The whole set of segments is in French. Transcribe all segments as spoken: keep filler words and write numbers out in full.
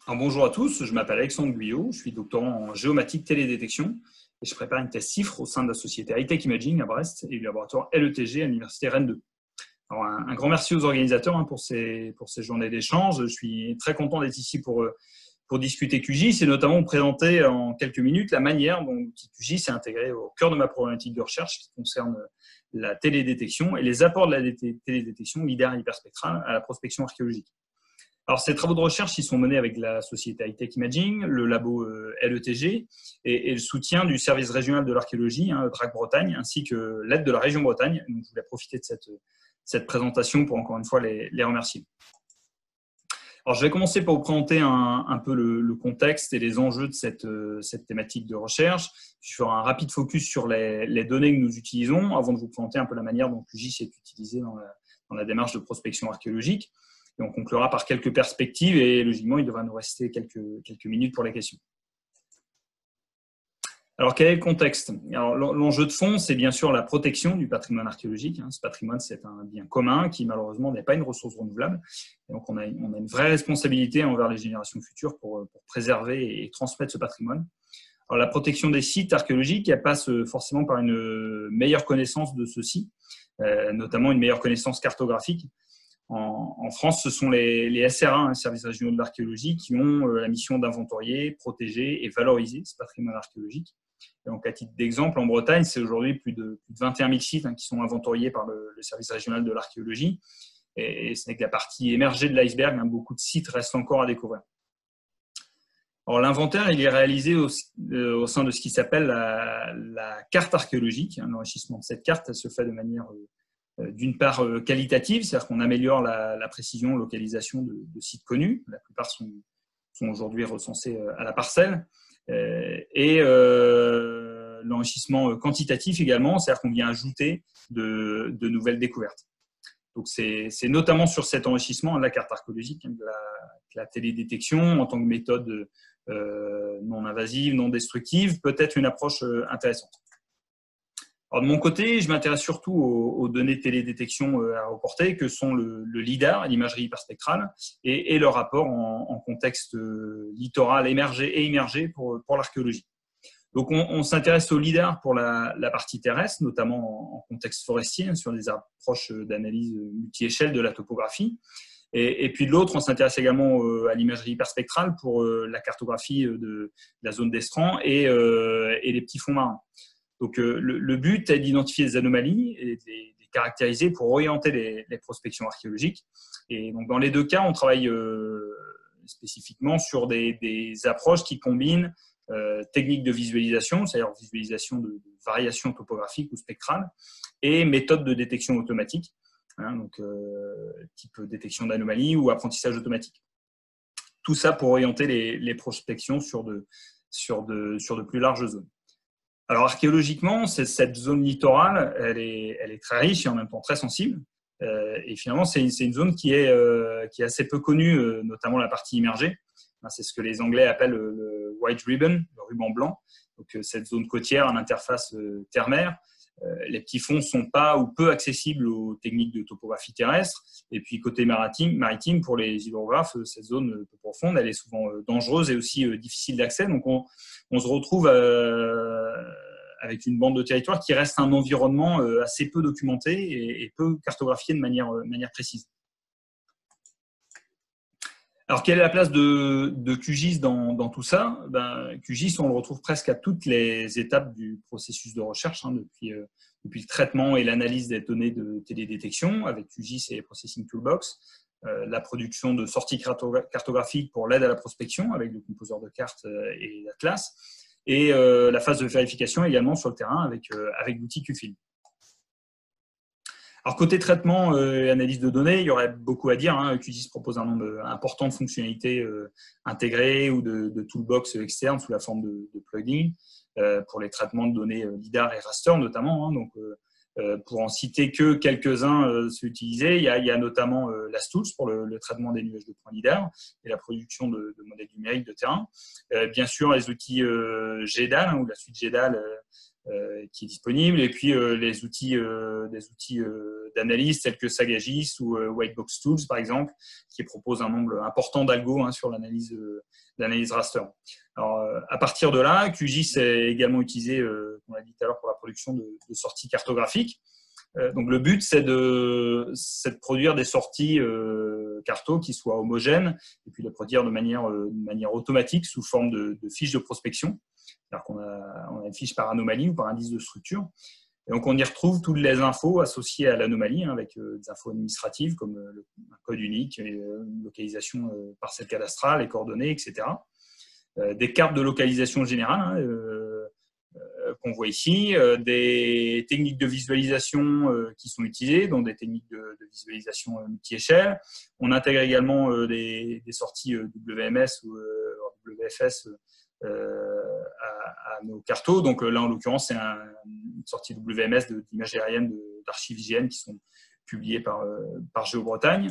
Alors, bonjour à tous, je m'appelle Alexandre Guyot, je suis doctorant en géomatique télédétection et je prépare une thèse CIFRE au sein de la société Hightech Imaging à Brest et du laboratoire L E T G à l'université Rennes deux. Alors, un, un grand merci aux organisateurs hein, pour, ces, pour ces journées d'échange. Je suis très content d'être ici pour, pour discuter Q G I S et notamment vous présenter en quelques minutes la manière dont l'outil Q G I S est intégré au cœur de ma problématique de recherche qui concerne la télédétection et les apports de la télédétection lidar et hyperspectrale à la prospection archéologique. Alors, ces travaux de recherche ils sont menés avec la société Hightech Imaging, le labo L E T G et, et le soutien du service régional de l'archéologie, hein, D R A C Bretagne, ainsi que l'aide de la région Bretagne. Donc, je voulais profiter de cette, cette présentation pour encore une fois les, les remercier. Alors, je vais commencer par vous présenter un, un peu le, le contexte et les enjeux de cette, cette thématique de recherche. Je ferai un rapide focus sur les, les données que nous utilisons avant de vous présenter un peu la manière dont Q G I S est utilisé dans la, dans la démarche de prospection archéologique. Et on conclura par quelques perspectives et logiquement, il devra nous rester quelques, quelques minutes pour les questions. Alors, quel est le contexte? L'enjeu de fond, c'est bien sûr la protection du patrimoine archéologique. Ce patrimoine, c'est un bien commun qui, malheureusement, n'est pas une ressource renouvelable. Et donc, on a, on a une vraie responsabilité envers les générations futures pour, pour préserver et transmettre ce patrimoine. Alors, la protection des sites archéologiques, elle passe forcément par une meilleure connaissance de ceux-ci, euh, notamment une meilleure connaissance cartographique. En, en France, ce sont les, les S R A, hein, services régionaux de l'archéologie, qui ont euh, la mission d'inventorier, protéger et valoriser ce patrimoine archéologique. Et donc, à titre d'exemple, en Bretagne, c'est aujourd'hui plus de, plus de vingt et un mille sites hein, qui sont inventoriés par le, le service régional de l'archéologie. Et, et ce n'est que la partie émergée de l'iceberg. Hein, beaucoup de sites restent encore à découvrir. Alors, l'inventaire, il est réalisé au, euh, au sein de ce qui s'appelle la, la carte archéologique. Hein, l'enrichissement de cette carte, elle se fait de manière euh, d'une part qualitative, c'est-à-dire qu'on améliore la, la précision, localisation de, de sites connus. La plupart sont, sont aujourd'hui recensés à la parcelle. Et euh, l'enrichissement quantitatif également, c'est-à-dire qu'on vient ajouter de, de nouvelles découvertes. Donc, c'est notamment sur cet enrichissement de la carte archéologique, de la, de la télédétection en tant que méthode euh, non invasive, non destructive, peut être une approche intéressante. Alors de mon côté, je m'intéresse surtout aux, aux données de télédétection à reporter, que sont le, le lidar, l'imagerie hyperspectrale, et, et leur rapport en, en contexte littoral émergé et immergé pour, pour l'archéologie. Donc, on, on s'intéresse au lidar pour la, la partie terrestre, notamment en, en contexte forestier, sur des approches d'analyse multi-échelle de la topographie. Et, et puis de l'autre, on s'intéresse également à l'imagerie hyperspectrale pour la cartographie de, de la zone d'estran et, et les petits fonds marins. Donc, euh, le, le but est d'identifier des anomalies et de les, les caractériser pour orienter les, les prospections archéologiques. Et donc, dans les deux cas, on travaille euh, spécifiquement sur des, des approches qui combinent euh, techniques de visualisation, c'est-à-dire visualisation de, de variations topographiques ou spectrales, et méthodes de détection automatique, hein, donc euh, type détection d'anomalies ou apprentissage automatique. Tout ça pour orienter les, les prospections sur de, sur, de, sur de plus larges zones. Alors, archéologiquement, cette zone littorale, elle est, elle est très riche et en même temps très sensible. Euh, et finalement, c'est une, une zone qui est, euh, qui est assez peu connue, euh, notamment la partie immergée. C'est ce que les Anglais appellent le, le white ribbon, le ruban blanc. Donc, euh, cette zone côtière à l'interface euh, terre-mer. Euh, les petits fonds ne sont pas ou peu accessibles aux techniques de topographie terrestre. Et puis, côté maritime, maritime pour les hydrographes, cette zone peu profonde, elle est souvent euh, dangereuse et aussi euh, difficile d'accès. Donc, on, on se retrouve euh, avec une bande de territoire qui reste un environnement euh, assez peu documenté et, et peu cartographié de manière, euh, manière précise. Alors, quelle est la place de, de Q G I S dans, dans tout ça? Ben, Q G I S, on le retrouve presque à toutes les étapes du processus de recherche, hein, depuis, euh, depuis le traitement et l'analyse des données de télédétection avec Q G I S et Processing Toolbox, euh, la production de sorties cartographiques pour l'aide à la prospection avec le composeur de cartes et l'Atlas, et euh, la phase de vérification également sur le terrain avec, euh, avec l'outil Q F I L. Alors, côté traitement et analyse de données, il y aurait beaucoup à dire. Hein. Q G I S propose un nombre important de fonctionnalités euh, intégrées ou de, de toolbox externes sous la forme de, de plugins euh, pour les traitements de données euh, lidar et raster notamment. Hein. Donc, euh, pour en citer que quelques-uns euh, ceux utilisés, il y a, il y a notamment euh, l'Astools pour le, le traitement des nuages de points lidar et la production de, de modèles numériques de terrain. Euh, bien sûr, les outils euh, G E D A L hein, ou la suite G E D A L euh, qui est disponible. Et puis, euh, les outils, euh, des outils euh, d'analyse tels que Sagagis ou euh, Whitebox Tools, par exemple, qui proposent un nombre important d'algos hein, sur l'analyse, euh, l'analyse raster. Alors, euh, à partir de là, Q G I S est également utilisé, euh, comme on l'a dit tout à l'heure, pour la production de, de sorties cartographiques. Euh, donc, le but, c'est de, c'est de produire des sorties euh, carto qui soient homogènes et puis de les produire de manière, euh, de manière automatique sous forme de, de fiches de prospection. C'est-à-dire qu'on a, on a une fiche par anomalie ou par indice de structure. Et donc, on y retrouve toutes les infos associées à l'anomalie, hein, avec euh, des infos administratives comme euh, le, un code unique, et, euh, une localisation euh, parcelle cadastrale, les coordonnées, et cetera. Euh, des cartes de localisation générale hein, euh, euh, qu'on voit ici, euh, des techniques de visualisation euh, qui sont utilisées, donc des techniques de, de visualisation euh, multi-échelle. On intègre également euh, des, des sorties euh, W M S ou euh, W F S euh, à, à nos cartos. Donc là, en l'occurrence, c'est un, une sortie W M S d'images aériennes d'archives I G N qui sont publiées par, par Géobretagne.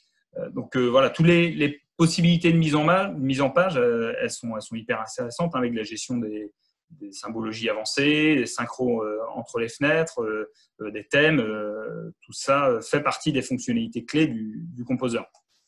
Donc euh, voilà, toutes les, les possibilités de mise en, ma, mise en page, euh, elles, sont, elles sont hyper intéressantes hein, avec la gestion des, des symbologies avancées, des synchros euh, entre les fenêtres, euh, des thèmes. Euh, tout ça fait partie des fonctionnalités clés du, du Composer.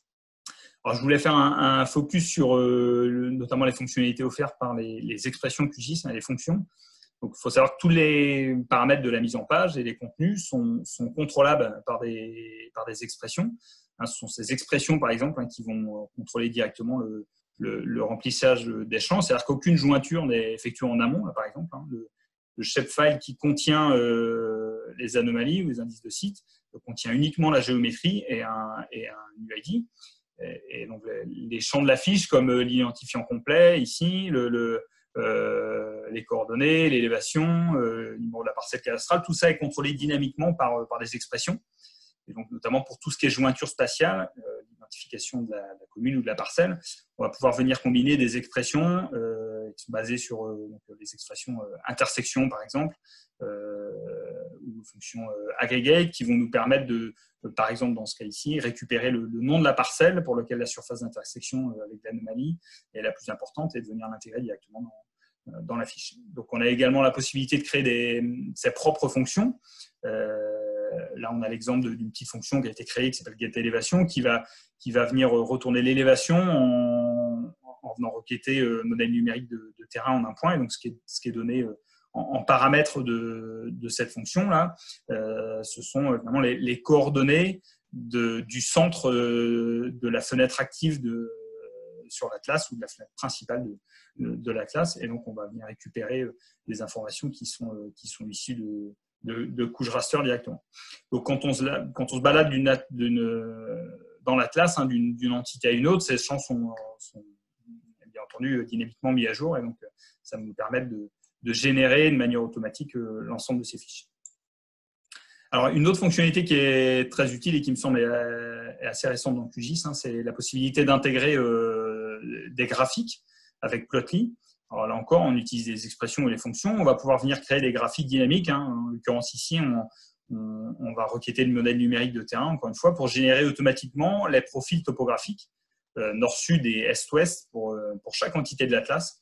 Alors, je voulais faire un, un focus sur euh, notamment les fonctionnalités offertes par les, les expressions Q G I S, les fonctions. Donc, il faut savoir que tous les paramètres de la mise en page et les contenus sont, sont contrôlables par des, par des expressions. Hein, ce sont ces expressions, par exemple, hein, qui vont contrôler directement le, le, le remplissage des champs. C'est-à-dire qu'aucune jointure n'est effectuée en amont, là, par exemple. Hein, le, le shapefile qui contient euh, les anomalies ou les indices de site contient uniquement la géométrie et un, et un U I D. Et donc, les champs de la fiche, comme l'identifiant complet, ici, le, le, euh, les coordonnées, l'élévation, euh, le numéro de la parcelle cadastrale, tout ça est contrôlé dynamiquement par, par des expressions. Et donc, notamment pour tout ce qui est jointure spatiale, euh, l'identification de la, de la commune ou de la parcelle, on va pouvoir venir combiner des expressions euh, qui sont basées sur euh, donc, les expressions euh, intersection, par exemple, euh, ou fonctions euh, aggregate, qui vont nous permettre de, de, par exemple, dans ce cas ici, récupérer le, le nom de la parcelle pour lequel la surface d'intersection euh, avec l'anomalie est la plus importante et de venir l'intégrer directement dans, euh, dans la fiche. Donc, on a également la possibilité de créer des, ses propres fonctions. Euh, Là, on a l'exemple d'une petite fonction qui a été créée qui s'appelle getElévation, qui va, qui va venir retourner l'élévation en, en venant requêter le modèle numérique de, de terrain en un point. Et donc, ce qui est, ce qui est donné en, en paramètres de, de cette fonction-là, euh, ce sont vraiment les, les coordonnées de, du centre de la fenêtre active de, sur l'Atlas ou de la fenêtre principale de, de, de l'Atlas. Et donc, on va venir récupérer des informations qui sont, qui sont issues de De, de couches raster directement. Donc, quand on se, quand on se balade d'une, d'une, dans l'Atlas, hein, d'une, d'une entité à une autre, ces champs sont, sont bien entendu dynamiquement mis à jour et donc ça va nous permettre de, de générer de manière automatique euh, l'ensemble de ces fichiers. Alors, une autre fonctionnalité qui est très utile et qui me semble est assez récente dans Q G I S, hein, c'est la possibilité d'intégrer euh, des graphiques avec Plotly. Alors là encore, on utilise les expressions et les fonctions. On va pouvoir venir créer des graphiques dynamiques. Hein. En l'occurrence, ici, on, on, on va requêter le modèle numérique de terrain, encore une fois, pour générer automatiquement les profils topographiques, euh, nord-sud et est-ouest, pour, pour chaque entité de l'Atlas.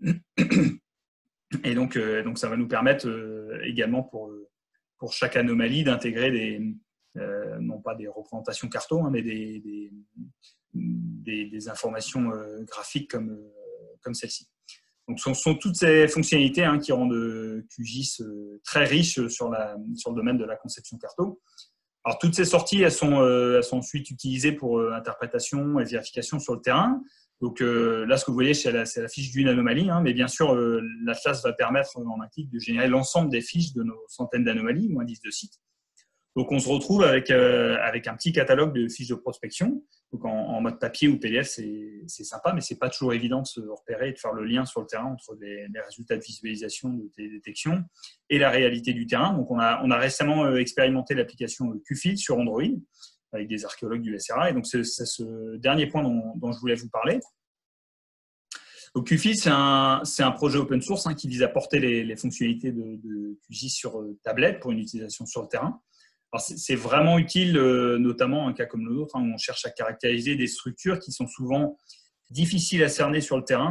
Et donc, euh, donc, ça va nous permettre euh, également, pour, pour chaque anomalie, d'intégrer des, euh, non pas des représentations carto, hein, mais des, des, des, des informations euh, graphiques comme, euh, comme celle-ci. Donc, ce sont toutes ces fonctionnalités hein, qui rendent Q G I S très riche sur, la, sur le domaine de la conception carto. Alors, toutes ces sorties, elles sont, euh, elles sont ensuite utilisées pour euh, interprétation et vérification sur le terrain. Donc, euh, là, ce que vous voyez, c'est la, c'est la fiche d'une anomalie. Hein, mais bien sûr, euh, l'Atlas va permettre en un clic de générer l'ensemble des fiches de nos centaines d'anomalies ou indices de sites. Donc, on se retrouve avec, euh, avec un petit catalogue de fiches de prospection. Donc, en, en mode papier ou P D F, c'est sympa, mais ce n'est pas toujours évident de se repérer et de faire le lien sur le terrain entre les, les résultats de visualisation de tes détections et la réalité du terrain. Donc, on a, on a récemment expérimenté l'application Q F I L sur Android avec des archéologues du S R A. Et donc, c'est ce dernier point dont, dont je voulais vous parler. Donc, Q F I L, c'est un, un projet open source hein, qui vise à porter les, les fonctionnalités de, de Q G I S sur euh, tablette pour une utilisation sur le terrain. C'est vraiment utile, euh, notamment un cas comme le nôtre, hein, où on cherche à caractériser des structures qui sont souvent difficiles à cerner sur le terrain,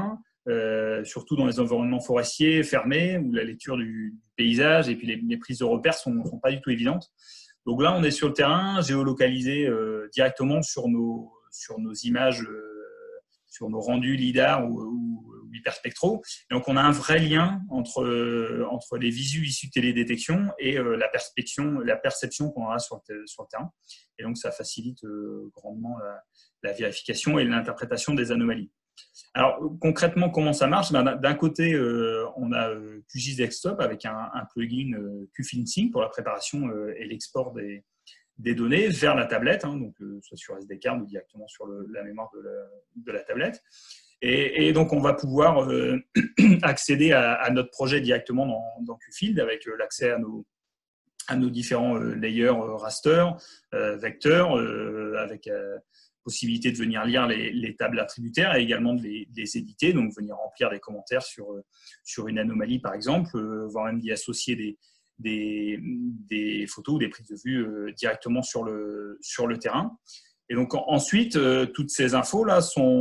euh, surtout dans les environnements forestiers fermés, où la lecture du, du paysage et puis les, les prises de repères ne sont, sont pas du tout évidentes. Donc là, on est sur le terrain, géolocalisé euh, directement sur nos, sur nos images, euh, sur nos rendus lidar ou, ou, ou hyperspectraux. Et donc, on a un vrai lien entre, euh, entre les visus issus de télédétection et euh, la perception, la perception qu'on aura sur le, sur le terrain. Et donc, ça facilite euh, grandement la, la vérification et l'interprétation des anomalies. Alors, concrètement, comment ça marche? Ben, d'un côté, euh, on a euh, Q G I S Desktop avec un, un plugin euh, QFilmSync pour la préparation euh, et l'export des, des données vers la tablette, hein, donc euh, soit sur S D card ou directement sur le, la mémoire de la, de la tablette. Et, et donc, on va pouvoir euh, accéder à, à notre projet directement dans, dans QField avec euh, l'accès à nos, à nos différents euh, layers euh, raster, euh, vecteurs, euh, avec euh, possibilité de venir lire les, les tables attributaires et également de les, de les éditer, donc venir remplir des commentaires sur, sur une anomalie par exemple, euh, voire même d'y associer des, des, des photos ou des prises de vue euh, directement sur le, sur le terrain. Et donc en, ensuite, euh, toutes ces infos-là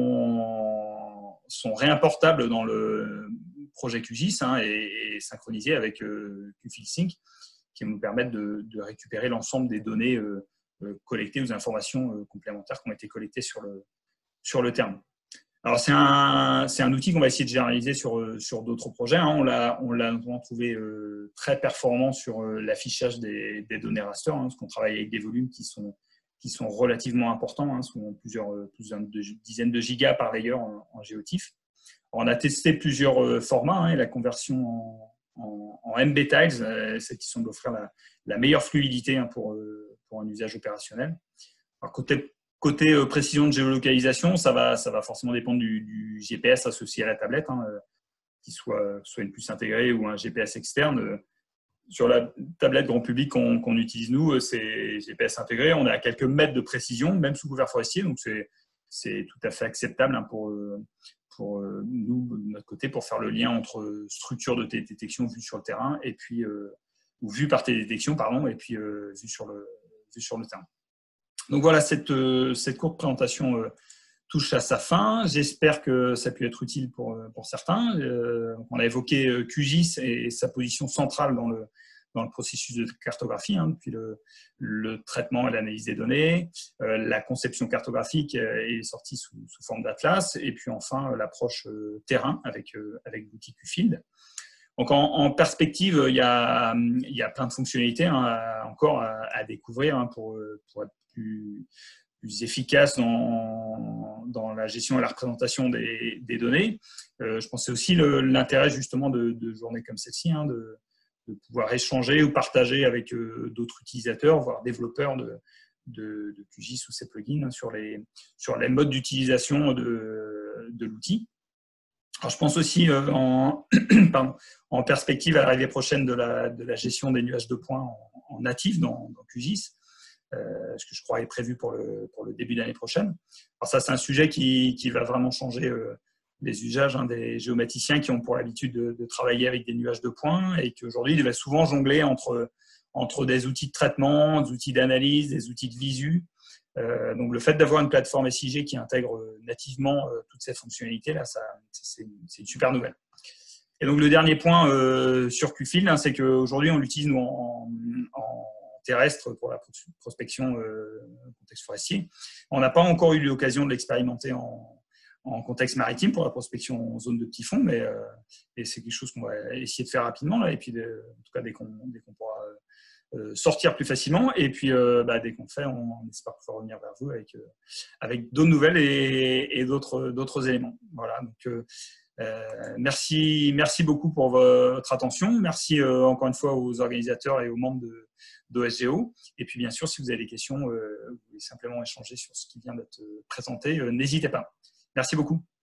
sont, sont réimportables dans le projet Q G I S hein, et, et synchronisées avec euh, QFilmSync qui nous permettent de, de récupérer l'ensemble des données euh, collecter aux informations complémentaires qui ont été collectées sur le, sur le terrain. Alors, c'est un, c'est un outil qu'on va essayer de généraliser sur, sur d'autres projets. Hein. On l'a on l'a trouvé euh, très performant sur euh, l'affichage des, des données raster, hein, parce qu'on travaille avec des volumes qui sont, qui sont relativement importants, hein, souvent plusieurs, plusieurs de, dizaines de gigas par layer en, en géotif. Alors, on a testé plusieurs euh, formats hein, et la conversion en en, en M B Tiles, euh, celle qui semble offrir la, la meilleure fluidité hein, pour, euh, pour un usage opérationnel. Alors, côté, côté euh, précision de géolocalisation, ça va, ça va forcément dépendre du, du G P S associé à la tablette, hein, euh, qu'il soit, soit une puce intégrée ou un G P S externe. Euh, sur la tablette grand public qu'on qu'on utilise nous, c'est G P S intégré. On est à quelques mètres de précision, même sous couvert forestier, donc c'est tout à fait acceptable hein, pour, euh, pour nous, de notre côté, pour faire le lien entre structure de télédétection vue sur le terrain et puis, euh, ou vue par télédétection, pardon, et puis euh, vue sur le, vue sur le terrain. Donc voilà, cette, euh, cette courte présentation euh, touche à sa fin. J'espère que ça a pu être utile pour, pour certains. Euh, on a évoqué euh, Q G I S et, et sa position centrale dans le, dans le processus de cartographie, hein, depuis le, le traitement et l'analyse des données, euh, la conception cartographique est sortie sous, sous forme d'atlas, et puis enfin euh, l'approche euh, terrain avec, euh, avec l'outil QField. Donc en, en perspective, il y, a, il y a plein de fonctionnalités hein, à, encore à, à découvrir hein, pour, pour être plus, plus efficace dans, dans la gestion et la représentation des, des données. Euh, je pensais aussi l'intérêt justement de, de journées comme celle-ci, hein, de de pouvoir échanger ou partager avec euh, d'autres utilisateurs, voire développeurs de, de, de Q G I S ou ses plugins sur les, sur les modes d'utilisation de, de l'outil. Alors, je pense aussi euh, en, pardon, en perspective à l'arrivée prochaine de la, de la gestion des nuages de points en, en natif dans, dans Q G I S, euh, ce que je crois est prévu pour le, pour le début d'année prochaine. Alors ça, c'est un sujet qui, qui va vraiment changer euh, les usages hein, des géomaticiens qui ont pour l'habitude de, de travailler avec des nuages de points et qui aujourd'hui devaient souvent jongler entre, entre des outils de traitement, des outils d'analyse, des outils de visu. Euh, donc le fait d'avoir une plateforme S I G qui intègre nativement euh, toutes ces fonctionnalités, là, c'est une, une super nouvelle. Et donc le dernier point euh, sur QField, hein, c'est qu'aujourd'hui on l'utilise nous en, en terrestre pour la prospection euh, contexte forestier. On n'a pas encore eu l'occasion de l'expérimenter en en contexte maritime pour la prospection en zone de petits fonds, mais euh, c'est quelque chose qu'on va essayer de faire rapidement, là, et puis de, en tout cas dès qu'on qu'on pourra euh, sortir plus facilement, et puis euh, bah, dès qu'on le fait, on, on espère pouvoir revenir vers vous avec, euh, avec d'autres nouvelles et, et d'autres éléments. Voilà, donc euh, euh, merci, merci beaucoup pour votre attention, merci euh, encore une fois aux organisateurs et aux membres de d'O S G O, et puis bien sûr, si vous avez des questions, euh, vous pouvez simplement échanger sur ce qui vient d'être présenté, euh, n'hésitez pas. Merci beaucoup.